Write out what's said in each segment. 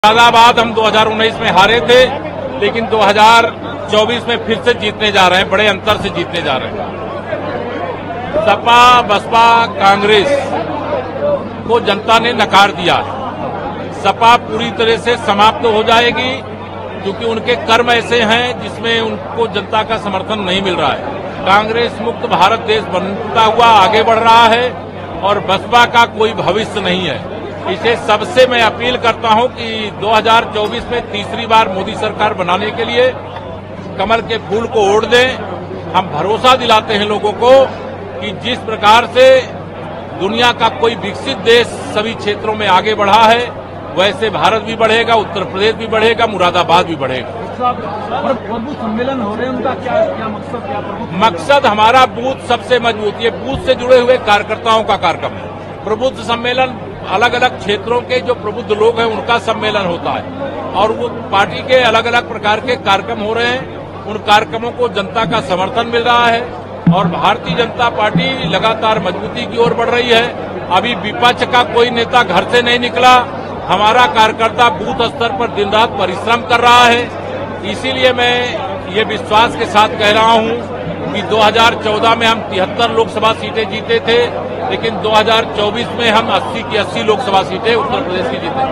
मुरादाबाद हम 2019 में हारे थे, लेकिन 2024 में फिर से जीतने जा रहे हैं, बड़े अंतर से जीतने जा रहे हैं। सपा बसपा कांग्रेस को जनता ने नकार दिया है। सपा पूरी तरह से समाप्त हो जाएगी क्योंकि उनके कर्म ऐसे हैं जिसमें उनको जनता का समर्थन नहीं मिल रहा है। कांग्रेस मुक्त भारत देश बनता हुआ आगे बढ़ रहा है और बसपा का कोई भविष्य नहीं है। इसे सबसे मैं अपील करता हूं कि 2024 में तीसरी बार मोदी सरकार बनाने के लिए कमल के फूल को ओढ़ दें। हम भरोसा दिलाते हैं लोगों को कि जिस प्रकार से दुनिया का कोई विकसित देश सभी क्षेत्रों में आगे बढ़ा है, वैसे भारत भी बढ़ेगा, उत्तर प्रदेश भी बढ़ेगा, मुरादाबाद भी बढ़ेगा। प्रबुद्ध सम्मेलन हो रहे हैं, उनका क्या मकसद क्या? मकसद हमारा बूथ सबसे मजबूत, ये बूथ से जुड़े हुए कार्यकर्ताओं का कार्यक्रम है। प्रबुद्ध सम्मेलन अलग अलग क्षेत्रों के जो प्रबुद्ध लोग हैं उनका सम्मेलन होता है और वो पार्टी के अलग अलग प्रकार के कार्यक्रम हो रहे हैं। उन कार्यक्रमों को जनता का समर्थन मिल रहा है और भारतीय जनता पार्टी लगातार मजबूती की ओर बढ़ रही है। अभी विपक्ष का कोई नेता घर से नहीं निकला। हमारा कार्यकर्ता बूथ स्तर पर दिन रात परिश्रम कर रहा है। इसीलिए मैं ये विश्वास के साथ कह रहा हूं कि 2014 में हम 73 लोकसभा सीटें जीते थे, लेकिन 2024 में हम 80 की 80 लोकसभा सीटें उत्तर प्रदेश की जीते।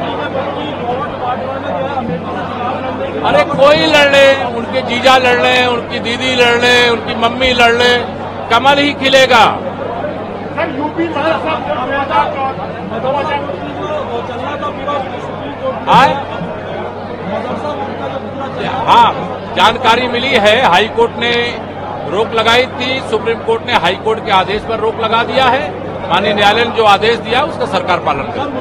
अरे कोई लड़ ले, उनके जीजा लड़ ले, उनकी दीदी लड़ ले, उनकी मम्मी लड़ ले, कमल ही खिलेगा। हाँ, जानकारी मिली है, हाईकोर्ट ने रोक लगाई थी। सुप्रीम कोर्ट ने हाईकोर्ट के आदेश पर रोक लगा दिया है। माननीय न्यायालय ने जो आदेश दिया उसका सरकार पालन करे।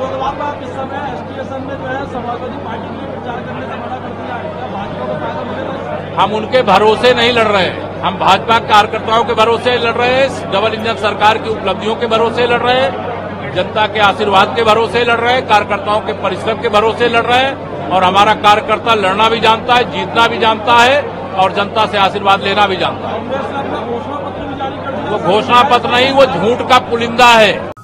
हम उनके भरोसे नहीं लड़ रहे हैं, हम भाजपा कार्यकर्ताओं के भरोसे लड़ रहे हैं, डबल इंजन सरकार की उपलब्धियों के भरोसे लड़ रहे हैं, जनता के आशीर्वाद के भरोसे लड़ रहे हैं, कार्यकर्ताओं के परिश्रम के भरोसे लड़ रहे हैं। और हमारा कार्यकर्ता लड़ना भी जानता है, जीतना भी जानता है और जनता से आशीर्वाद लेना भी जानता है। वो घोषणा पत्र नहीं, वो झूठ का पुलिंदा है।